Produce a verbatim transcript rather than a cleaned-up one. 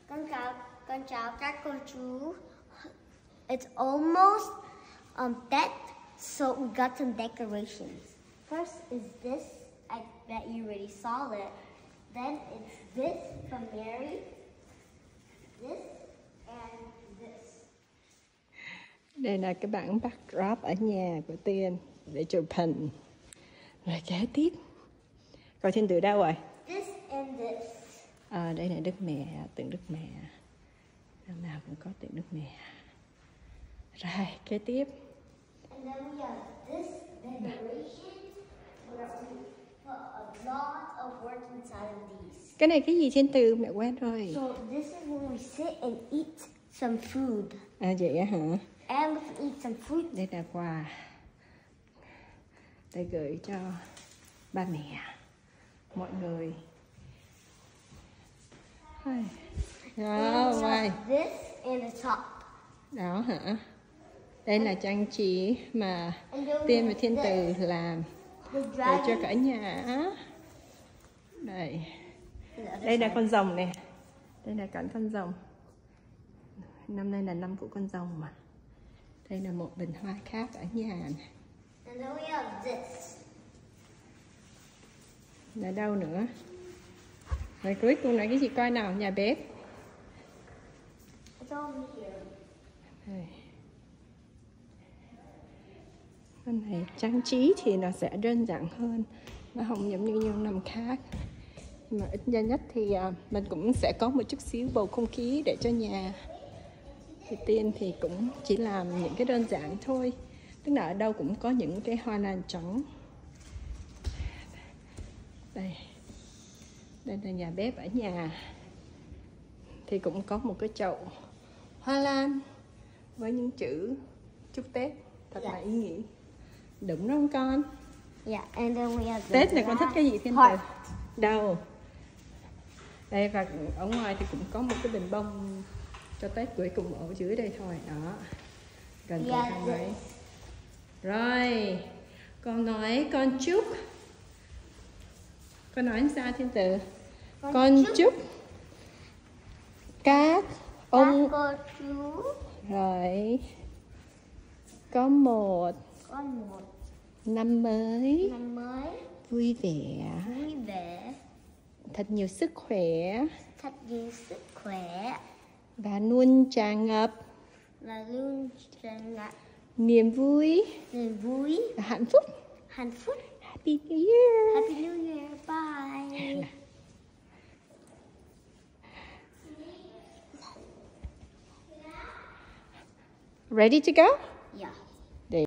Con chào, con chào các cô chú. It's almost um Tết, so we got some decorations. First is this. I bet you already saw it. Then it's this from Mary. This and this. Đây là cái bản backdrop ở nhà của Tiên để chụp hình. Rồi kế tiếp. Coi Thiên Từ đâu rồi? This and this. À, đây là Đức Mẹ, tượng Đức Mẹ. Năm nào cũng có tượng Đức Mẹ. Rồi, kế tiếp. And then we have this decoration where we put a lot of work inside of these. Cái này cái gì Thiên Từ? Mẹ quen rồi. So this is when we sit and eat some food. À vậy á hả? And we can eat some fruit. Đây là quà để gửi cho ba mẹ, mọi người. Đó, vậy. This and the top. Đó hả? Đây là trang trí mà Tiên và Thiên Từ làm để cho cả nhà. Đây. Đây là con rồng nè. Đây là cảnh con rồng. Năm nay là năm của con rồng mà. Đây là một bình hoa khác ở nhà này. And then we have this. Là đâu nữa? Rồi cuối cùng là cái gì coi nào, nhà bếp. It's over here. Đây. Con này trang trí thì nó sẽ đơn giản hơn, nó không giống như nhiều năm khác. Nhưng mà ít ra nhất thì mình cũng sẽ có một chút xíu bầu không khí để cho nhà. Thì Tiên thì cũng chỉ làm những cái đơn giản thôi. Tức là ở đâu cũng có những cái hoa lan trắng. Đây. Đây là nhà bếp ở nhà. Thì cũng có một cái chậu hoa lan với những chữ chúc Tết thật là ý nghĩa. Đúng không con? Yeah, and then we have Tết này con thích cái gì Thiên Từ? Đâu? Đây, và ở ngoài thì cũng có một cái bình bông cho Tết cuối cùng ở dưới đây thôi. Đó. Gần còn hai mấy. Rồi. Con nói con chúc. Con nói làm sao Thiên Từ? Con, con chúc, chúc các ông cô chú rồi có một có một năm mới năm mới vui vẻ vui vẻ, thật nhiều sức khỏe, thật nhiều sức khỏe và luôn tràn ngập và luôn tràn ngập niềm vui niềm vui và hạnh phúc. Hạnh phúc. Happy New Year. Happy New Year. Bye. Ready to go? Yeah.